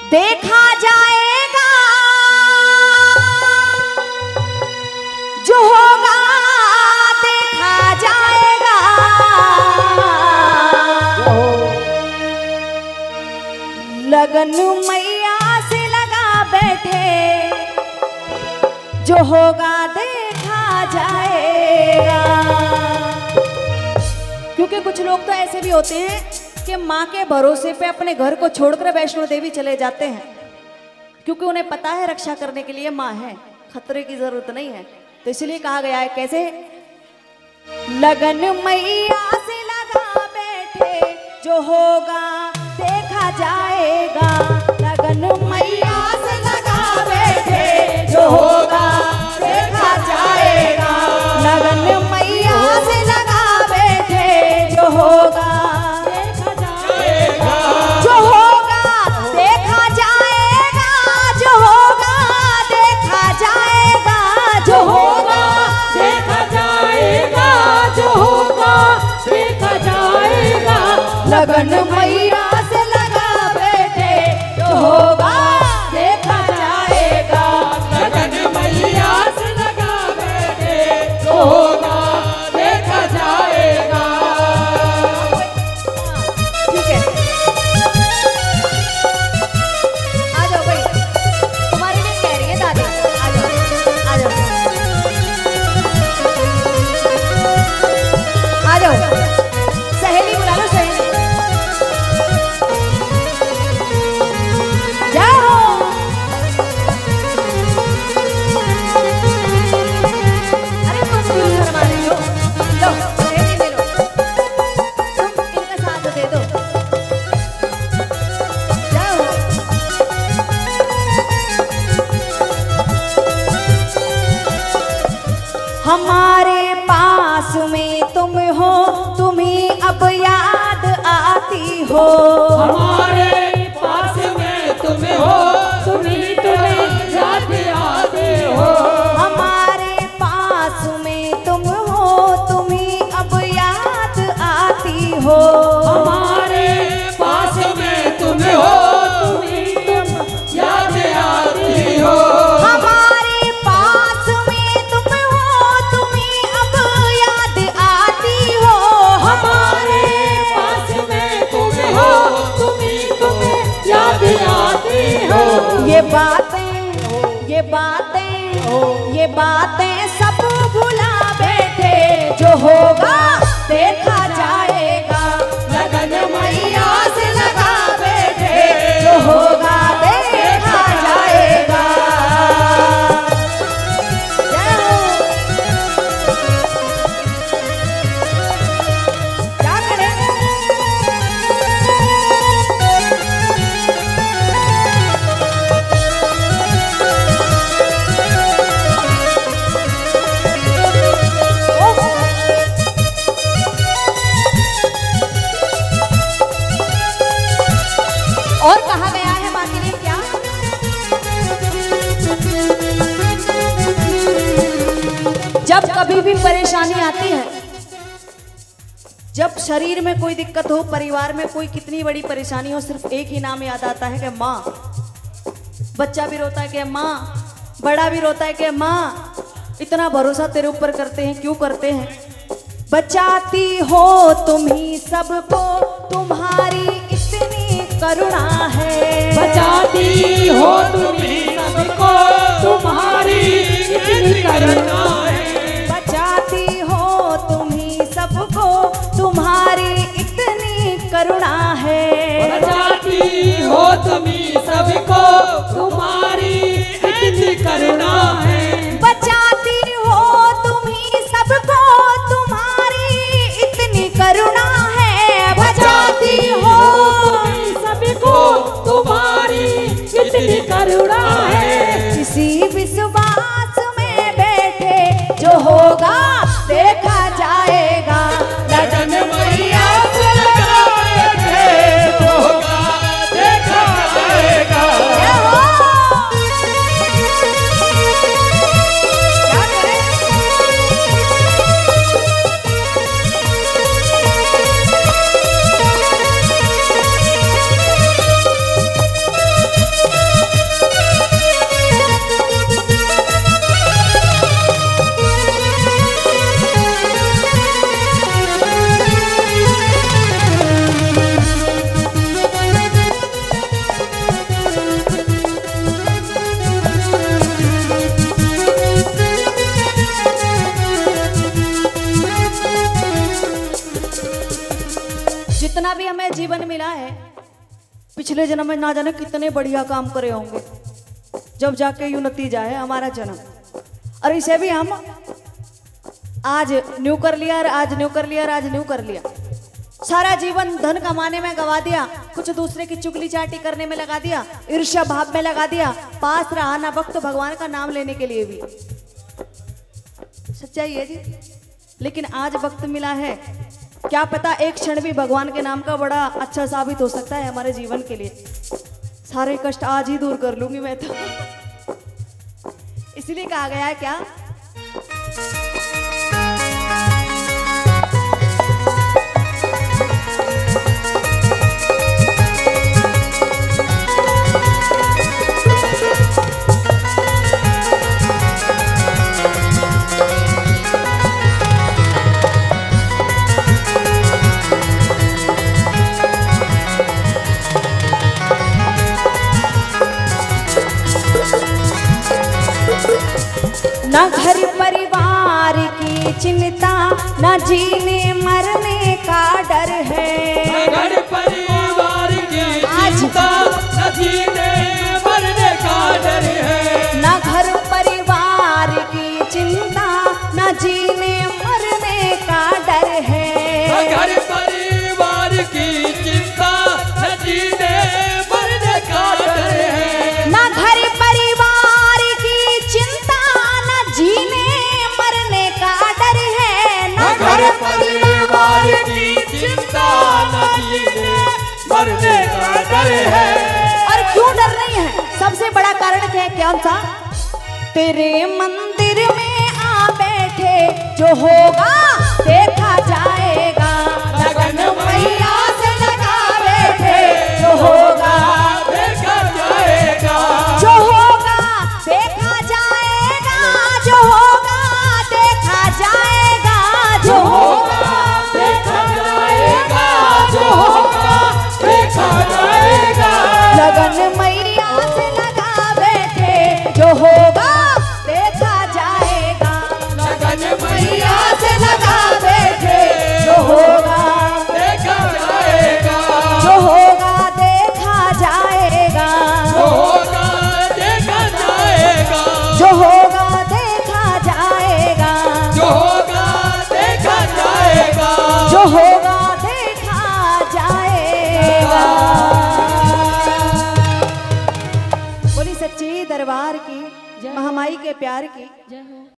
देखा जाएगा जो होगा, देखा जाएगा। लगन मैया से लगा बैठे, जो होगा देखा जाएगा। क्योंकि कुछ लोग तो ऐसे भी होते हैं कि माँ के भरोसे पे अपने घर को छोड़कर वैष्णो देवी चले जाते हैं, क्योंकि उन्हें पता है रक्षा करने के लिए माँ है, खतरे की जरूरत नहीं है। तो इसलिए कहा गया है कैसे, लगन मैया से लगा बैठे, जो होगा देखा जाएगा। लगन मैया से लगा बैठे, जो होगा देखा जाएगा। लगन मैया से लगा बैठे, जो होगा देखा जाएगा। जो होगा देखा जाएगा, जो होगा देखा जाएगा। जो होगा देखा जाएगा, जो होगा देखा जाएगा। लगन मैया से लगा बैठे, जो होगा देखा जाएगा। लगन मैया से लगा बैठे, जो होगा देखा जाएगा। ठीक है, आ जाओ भाई, तुम्हारे लिए कह रही है दादी, आ जाओ आ जाओ आ जाओ। सहेली बुला लो, सहेली जाओ। अरे तुम क्यों शर्मा रही हो? लो सहेली ले लो, तुम इनका साथ दे दो, जाओ। हमारे पास में तुम हो, तुम्हें अब याद आती हो। हमारे पास में तुम हो, तुम्हें याद आते हो। हमारे पास में तुम हो, तुम्हें अब याद आती हो। हमारे पास में तुम हो, तुम्हें याद आती हो। हमारे पास में तुम हो, तुम्हें अब याद आती हो। हमारे पास में तुम हो, तुम्हें याद आती हो। ये बातें, ये बातें, ये बातें सब भुला बैठे, जो होगा देखा जाएगा। लगन मैया से लगा बैठे, जो होगा देखा जाएगा। जय हो। क्या करें? और कहा गया है बाकी ने क्या, जब कभी भी परेशानी आती है, जब शरीर में कोई दिक्कत हो, परिवार में कोई कितनी बड़ी परेशानी हो, सिर्फ एक ही नाम याद आता है कि माँ। बच्चा भी रोता है कि माँ, बड़ा भी रोता है कि माँ। इतना भरोसा तेरे ऊपर करते हैं, क्यों करते हैं? बचाती हो तुम ही सबको, तुम्हारी इतनी करुणा है। बचाती हो तुम ही सबको, तुम्हारी इतनी करुणा है। बचाती हो तुम ही सबको, तुम्हारी इतनी करुणा है। बचाती हो तुम ही सबको, तुम्हारी इतनी करुणा है। बचाती हो तुम ही सबको, तुम्हारी इतनी करुणा है। बचाती हो सबको, तुम्हारी इतनी करुणा है। किसी विश्वास में बैठे, जो होगा देखा जाएगा। लगन मैया से लगा बैठे, जो होगा देखा जाएगा। जय हो। भी हमें जीवन मिला है, पिछले जन्म में ना जाने कितने बढ़िया काम करे होंगे, जब जाके यूं नतीजा है हमारा जन्म। और इसे भी हम आज न्यू कर लिया, आज न्यू कर लिया, आज न्यू कर लिया। सारा जीवन धन कमाने में गवा दिया, कुछ दूसरे की चुगली चाटी करने में लगा दिया, ईर्ष्या भाव में लगा दिया, पास रहा ना वक्त भगवान का नाम लेने के लिए भी। सच्चाई है जी। लेकिन आज वक्त मिला है, क्या पता एक क्षण भी भगवान के नाम का बड़ा अच्छा साबित हो सकता है हमारे जीवन के लिए। सारे कष्ट आज ही दूर कर लूंगी मैं तो। इसलिए कहा गया है क्या, ना घर परिवार की चिंता, ना जीने मरने का डर है। घर परिवार की चिंता, न जीने मरने का डर है। ना घर परिवार की चिंता, ना जीने मरने का डर है। घर परिवार की चिंता, न जीने मरने का डर है। ना घर परिवार की चिंता, ना जीने मरने का डर है। ना घर परिवार की चिंता, न जीने मरने का डर है। और क्यों डर नहीं है? सबसे बड़ा कारण क्या है? क्या सा? तेरे मंदिर में आ बैठे जो होगा देखा जाएगा। लगन मैया से लगा बैठे जो होगा देखा जाएगा। जो होगा देखा जाएगा। जो होगा देखा जाएगा। जो होगा देखा जाएगा। जो होगा देखा जाएगा। लगन मैया से लगा बैठे जो होगा देखा जाएगा। लगन मैया से लगा बैठे जो होगा देखा जाएगा। जो होगा देखा जाएगा। जो होगा देखा जाएगा। जो होगा देखा जाएगा। जो होगा देखा जाएगा। जो होगा देखा जाएगा। बोली सच्ची दरबार की, महामाई के प्यार की।